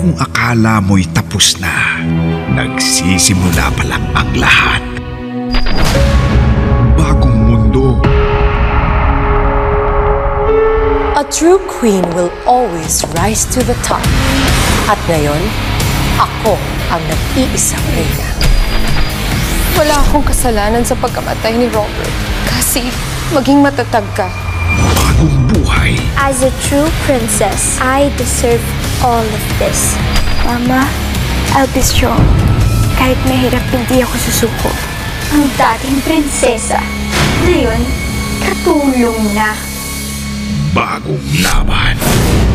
kung akala mo'y tapos na, nagsisimula pa lang ang lahat. Bagong mundo. A true queen will always rise to the top. At ngayon, ako ang nag-iisang reyna. Wala akong kasalanan sa pagkamatay ni Robert. Kasi maging matatag ka. Bagong buhay. As a true princess, I deserve all of this. Mama, I'll be strong. Kahit mahirap, hindi ako susuko. Ang dating prinsesa, ngayon, katulong na. Bagong laban.